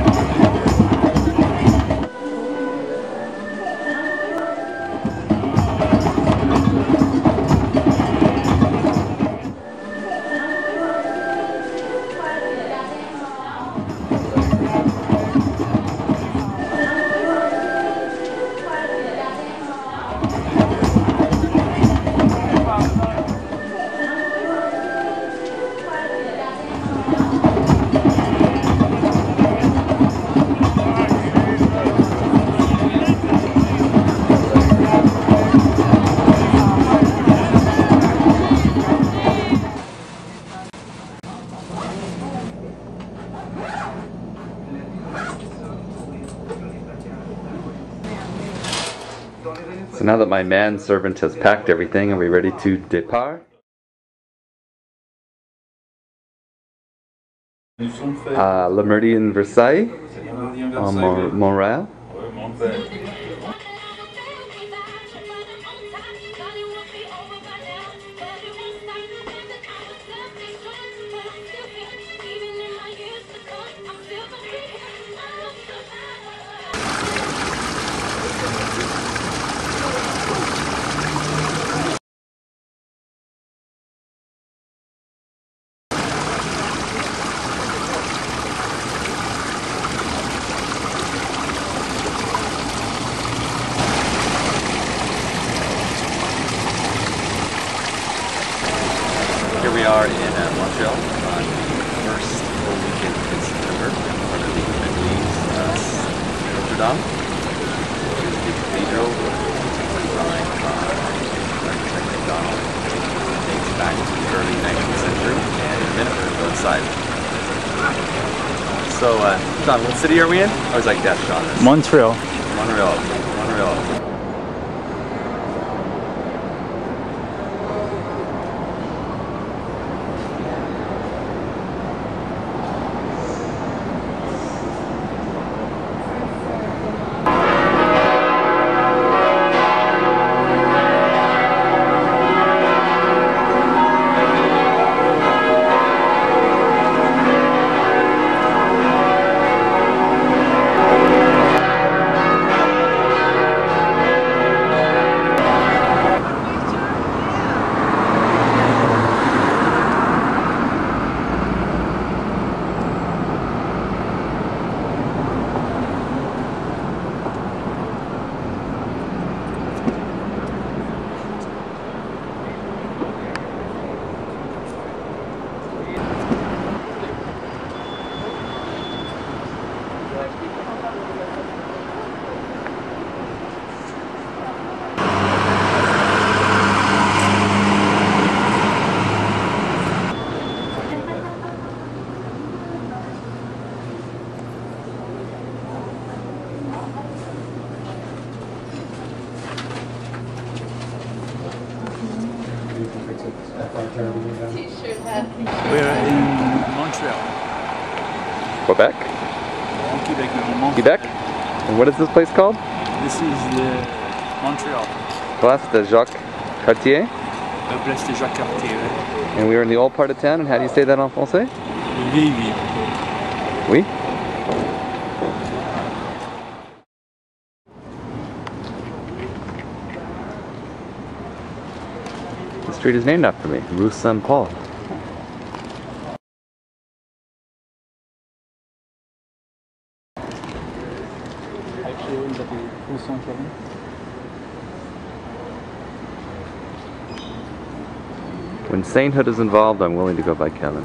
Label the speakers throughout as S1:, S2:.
S1: So now that my manservant has packed everything, are we ready to départ? Le Meridian Versailles, en Montréal. Here we are in Montreal on the first full weekend in September in front of the Église Notre Dame, which is the cathedral designed by architect McDonald. It dates back to the early 19th century, and in a minute we're going to go inside. So, Sean, what city are we in? I was like, yeah, Sean.
S2: Montreal.
S1: Montreal.
S2: We're in Montreal.
S1: Quebec?
S2: Quebec.
S1: Quebec? And what is this place called?
S2: This is the Montreal.
S1: Place de Jacques Cartier.
S2: Place de Jacques Cartier.
S1: And we are in the old part of town, and how do you say that en français?
S2: Vieille.
S1: Oui? The street is named after me, Rue Saint-Paul. When sainthood is involved, I'm willing to go by Kevin.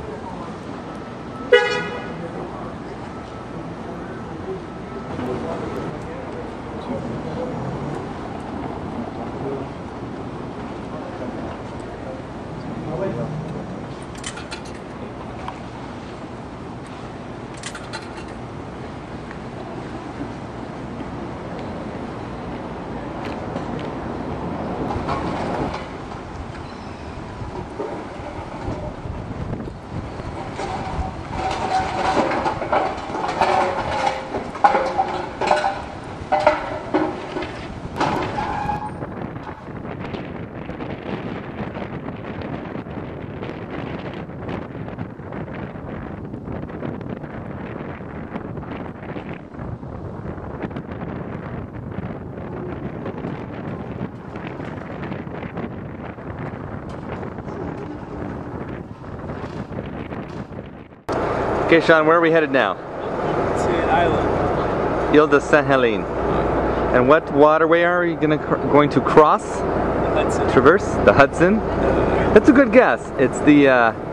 S1: Okay, Sean, where are we headed now?
S2: To an island.
S1: Ile de Saint-Helene. And what waterway are you going to cross?
S2: The Hudson.
S1: Traverse? The Hudson? That's a good guess. It's the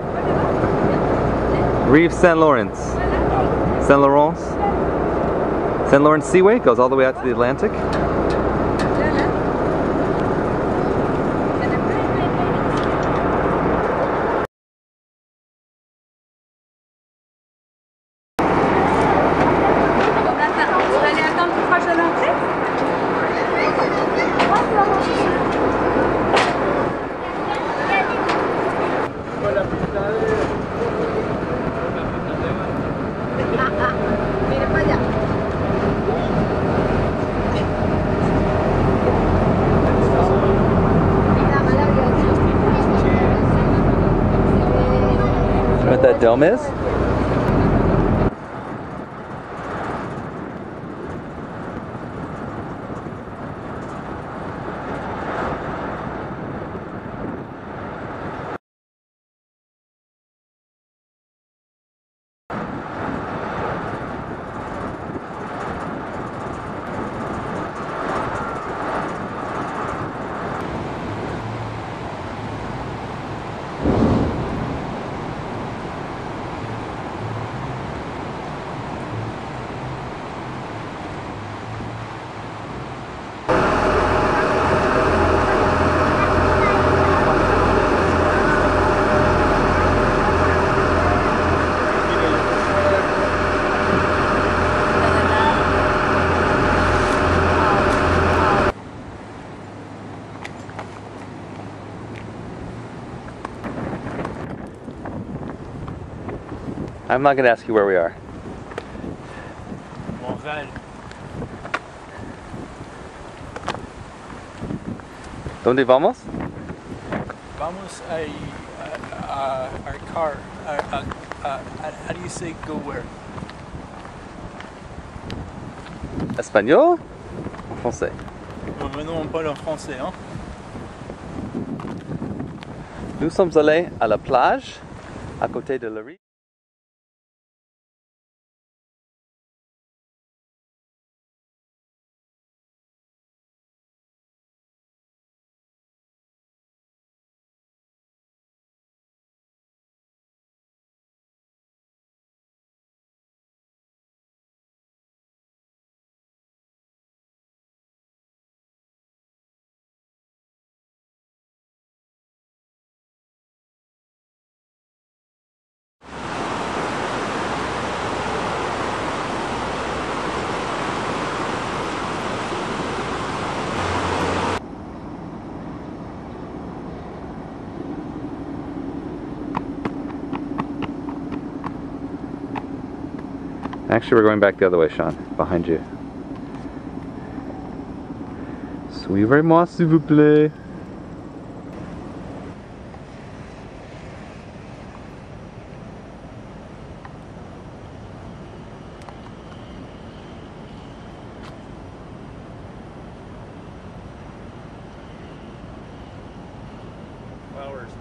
S1: Rive Saint Lawrence. Saint Lawrence? Saint Lawrence Seaway goes all the way out to the Atlantic. What that dome is? I'm not going to ask you where we are.
S2: Montréal.
S1: ¿Dónde vamos?
S2: Vamos a our car. How do you say go where?
S1: Espagnol? En français.
S2: Non, pas en français, hein?
S1: Nous sommes allés à la plage, à côté de la rive. Actually, we're going back the other way, Sean. Behind you. Suivez-moi, s'il vous plaît.
S2: Flowers.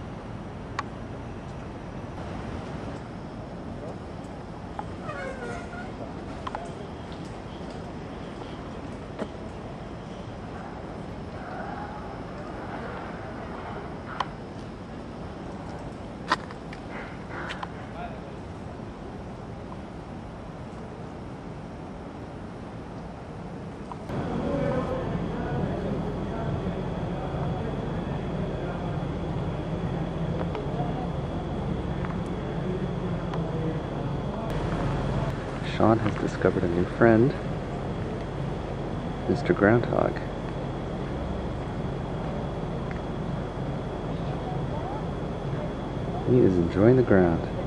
S1: Sean has discovered a new friend, Mr. Groundhog. He is enjoying the ground.